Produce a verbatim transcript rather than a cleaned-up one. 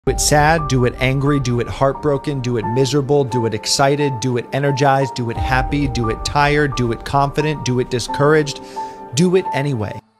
Do it sad, do it angry, do it heartbroken, do it miserable, do it excited, do it energized, do it happy, do it tired, do it confident, do it discouraged. Do it anyway.